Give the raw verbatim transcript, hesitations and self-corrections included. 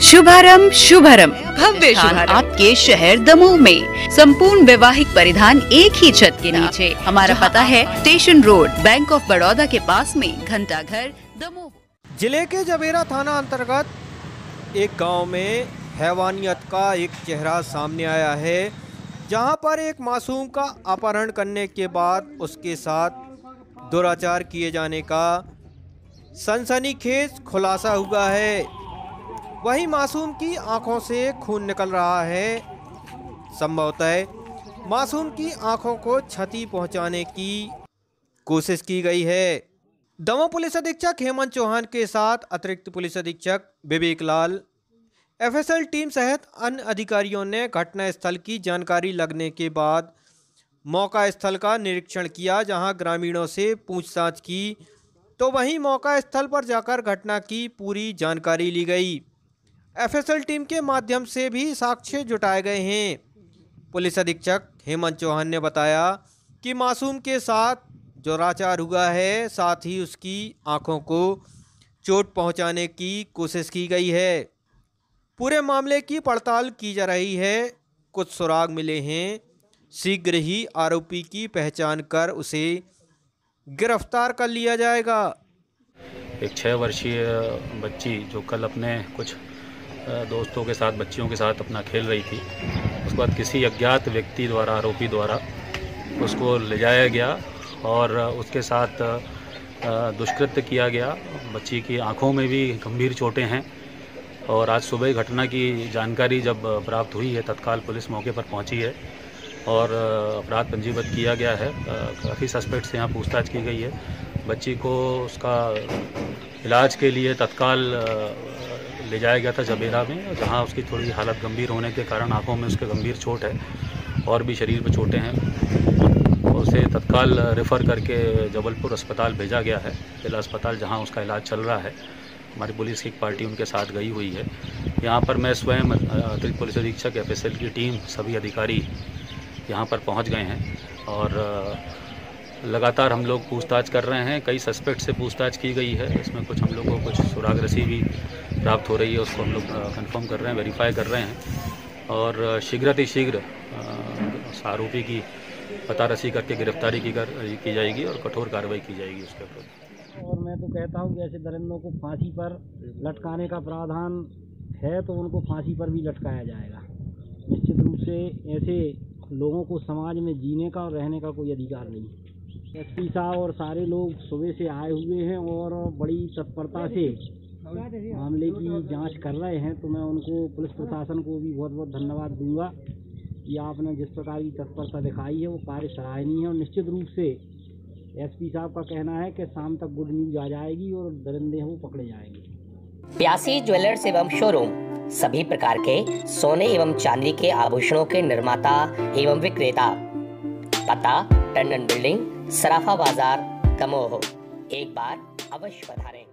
शुभारंभ शुभारंभ भव्य शुभारंभ आपके शहर दमोह में संपूर्ण वैवाहिक परिधान एक ही छत के नीचे। हमारा पता है station road, bank of Baroda के पास में, घंटा घर, दमोह। जिले के जबेरा थाना अंतर्गत एक गांव में हैवानियत का एक चेहरा सामने आया है, जहां पर एक मासूम का अपहरण करने के बाद उसके साथ दुराचार किए जाने का सनसनीखेज खुलासा हुआ है। वहीं मासूम की आंखों से खून निकल रहा है। संभवतः मासूम की आंखों को क्षति पहुंचाने की कोशिश की गई है। दमोह पुलिस अधीक्षक हेमंत चौहान के साथ अतिरिक्त पुलिस अधीक्षक विवेक लाल, एफएसएल टीम सहित अन्य अधिकारियों ने घटनास्थल की जानकारी लगने के बाद मौका स्थल का निरीक्षण किया, जहां ग्रामीणों से पूछताछ की तो वहीं मौका स्थल पर जाकर घटना की पूरी जानकारी ली गई। एफएसएल टीम के माध्यम से भी साक्ष्य जुटाए गए हैं। पुलिस अधीक्षक हेमंत चौहान ने बताया कि मासूम के साथ दुराचार हुआ है, साथ ही उसकी आंखों को चोट पहुंचाने की कोशिश की गई है। पूरे मामले की पड़ताल की जा रही है। कुछ सुराग मिले हैं, शीघ्र ही आरोपी की पहचान कर उसे गिरफ्तार कर लिया जाएगा। एक छः वर्षीय बच्ची जो कल अपने कुछ दोस्तों के साथ, बच्चियों के साथ अपना खेल रही थी, उसके बाद किसी अज्ञात व्यक्ति द्वारा, आरोपी द्वारा उसको ले जाया गया और उसके साथ दुष्कृत्य किया गया। बच्ची की आंखों में भी गंभीर चोटें हैं और आज सुबह घटना की जानकारी जब प्राप्त हुई है, तत्काल पुलिस मौके पर पहुंची है और अपराध पंजीबद्ध किया गया है। काफ़ी सस्पेक्ट से यहाँ पूछताछ की गई है। बच्ची को उसका इलाज के लिए तत्काल ले जाया गया था जबेरा में, जहाँ उसकी थोड़ी हालत गंभीर होने के कारण आंखों में उसके गंभीर चोट है और भी शरीर में चोटें हैं। उसे तत्काल रेफ़र करके जबलपुर अस्पताल भेजा गया है, जिला अस्पताल, जहाँ उसका इलाज चल रहा है। हमारी पुलिस की एक पार्टी उनके साथ गई हुई है। यहाँ पर मैं स्वयं अतिरिक्त पुलिस अधीक्षक, एफएसएल की टीम, सभी अधिकारी यहाँ पर पहुँच गए हैं और लगातार हम लोग पूछताछ कर रहे हैं। कई सस्पेक्ट से पूछताछ की गई है, इसमें कुछ हम लोग को कुछ सुराग रसी भी प्राप्त हो रही है, उसको हम लोग कंफर्म कर रहे हैं, वेरीफाई कर रहे हैं और शीघ्र आरोपी की पता रसी करके गिरफ्तारी की, कर, की जाएगी और कठोर कार्रवाई की जाएगी उसके ऊपर। और मैं तो कहता हूँ कि ऐसे दरिंदों को फांसी पर लटकाने का प्रावधान है तो उनको फांसी पर भी लटकाया जाएगा। निश्चित रूप से ऐसे लोगों को समाज में जीने का और रहने का कोई अधिकार नहीं है। एसपी साहब और सारे लोग सुबह से आए हुए हैं और बड़ी तत्परता से मामले की जांच कर रहे हैं, तो मैं उनको, पुलिस प्रशासन को भी बहुत बहुत धन्यवाद दूंगा कि आपने जिस प्रकार की तत्परता दिखाई है वो कार्य सराहनीय है। और निश्चित रूप से एसपी साहब का कहना है कि शाम तक गुड न्यूज आ जाएगी और दरिंदे वो पकड़े जाएंगे। प्यासी ज्वेलर्स एवं शोरूम सभी प्रकार के सोने एवं चांदी के आभूषणों के निर्माता एवं विक्रेता। पता टंडन बिल्डिंग, सराफा बाजार, दमोह। एक बार अवश्य पधारें।